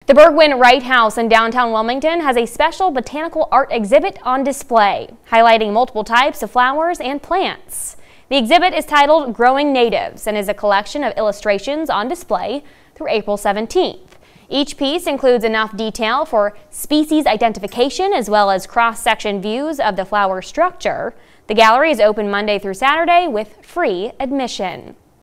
The Burgwin-Wright House in downtown Wilmington has a special botanical art exhibit on display, highlighting multiple types of flowers and plants. The exhibit is titled Growing Natives and is a collection of illustrations on display through April 17th. Each piece includes enough detail for species identification as well as cross-section views of the flower structure. The gallery is open Monday through Saturday with free admission.